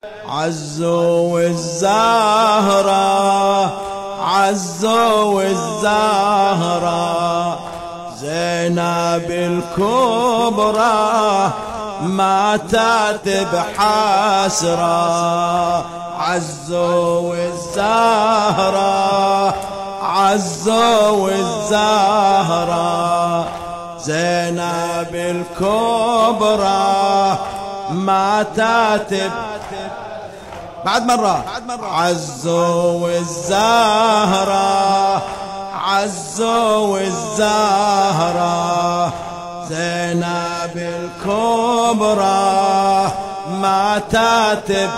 عزوا الزهرة عزوا الزهرة زينب الكبرى ماتت بحسرة. عزوا الزهرة عزوا الزهرة زينب الكبرى ماتت بعد مرة. عزوا الزهرة عزوا الزهرة زينب الكبرى ماتت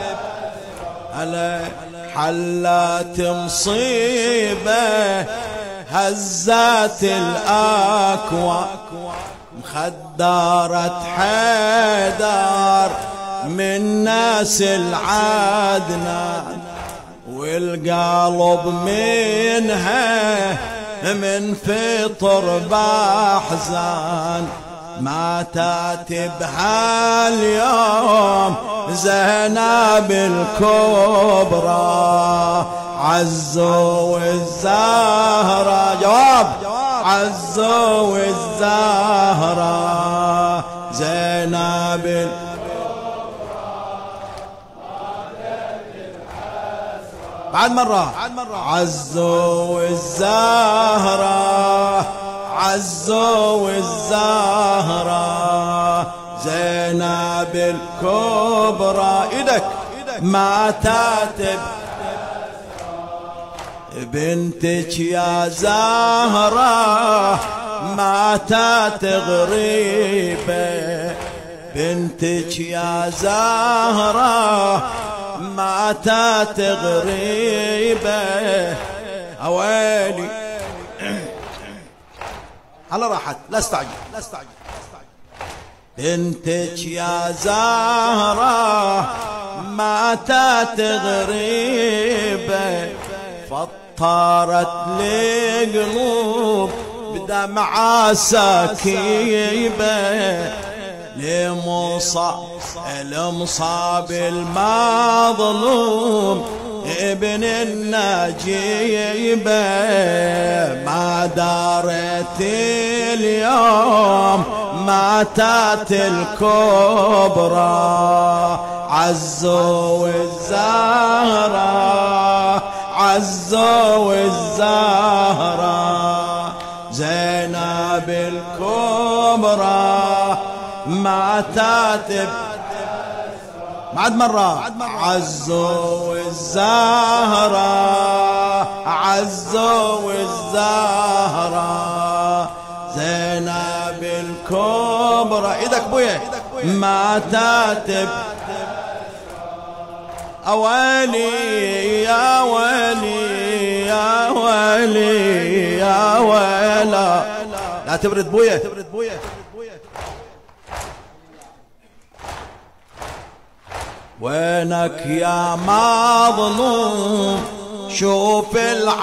حلت مصيبة هزت الأكوى مخدرة حيدر من ناس العدنان والقلب منها من فطر بحزان. ماتت بهاليوم زينب الكبرى. عزوا الزهرة جواب عزوا الزهرة زينب بعد مرة. عزوا الزهرة عزوا الزهرة زينب الكبرى ايدك ماتت بنتك يا زهرة ماتت غريبة. بنتك يا زهرة ماتت غريبة. اويلي على راحت لا استعجل لا استعجل. بنتك يا زهرة ماتت غريبة فطرت لقلوب بدمعة سكيبة. المصاب المظلوم ابن النجيبة ما دارت اليوم ماتت الكبرى. عزوا الزهرة عزوا الزهرة زينب الكبرى ماتت بعد مرة. عزوا الزهرة عزوا الزهرة زينب الكبرى ايدك بويا ماتت. اويلي يا ويلي يا ويلي يا ويلا لا تبرد بويا. وينك يا مظلوم شوف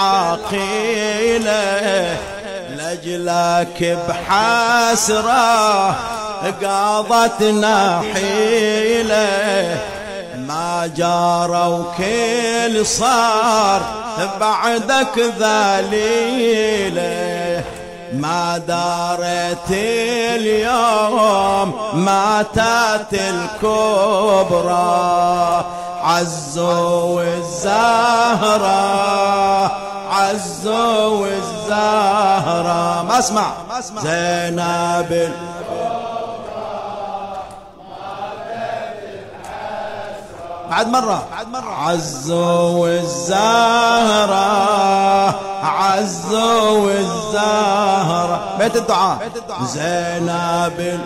العقيلة لجلك بحسرة قاضتنا حيلة. ما جاروا كل صار بعدك ذليلة. ما دارت اليوم ماتت الكبرى. عزوا الزهرة عزوا الزهرة ما اسمع زينب بعد مرة. عزوا الزهرة عزوا الزهرة بيت الدعاء زينب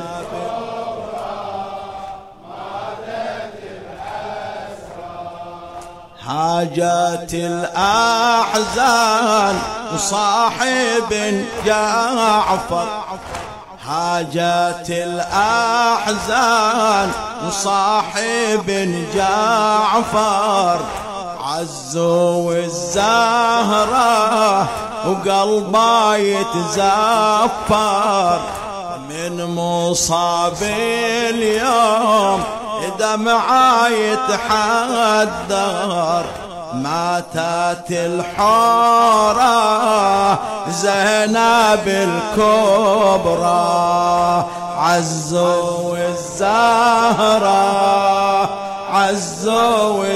حاجات الأحزان وصاحب جعفر. حاجات الأحزان وصاحب جعفر. عزوا الزهرة وقلبه يتزفر من مصاب اليوم دمعة يتحدر ماتت الحورة زينب الكبرى عزوا الزهرة عزوا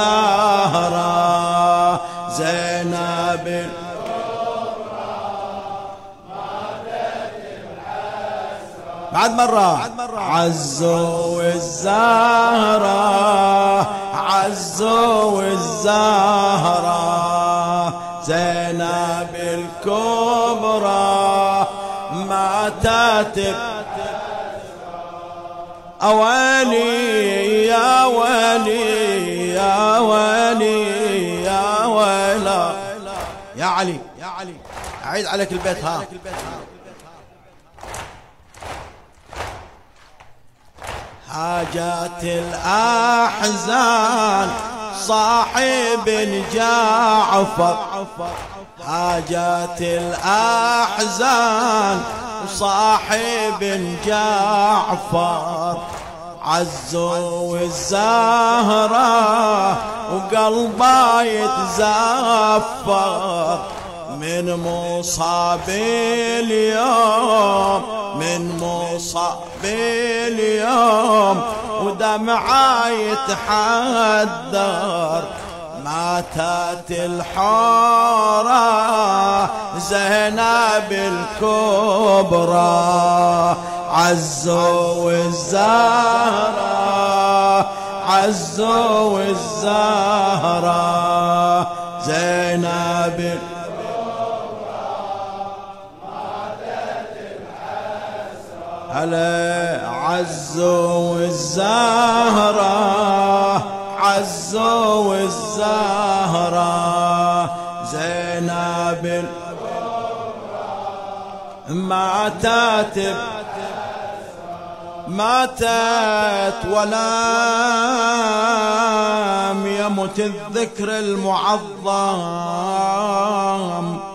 الزهرة زينب الكبرى ماتت الحسرة بعد مرة عزوا الزهرة عزوا الزهرة زينب الكبرى ماتت أوالي يا ولي يا ولي يا ولا يا علي أعيد عليك البيت ها حاجات الأحزان صاحب جعفر حاجات الأحزان صاحب جعفر عزوا الزهرة وقلبه يتزفر من مصاب اليوم من مصاب اليوم ودمعه يتحدر ماتت الحورة زينب الكبرى عزوا الزهرة عزوا الزهرة زينب الكبرى ماتت الحسرة هلا عزوا الزهرة عزوا الزهرة زينب الكبرى ماتت ولم يمت الذكر المعظم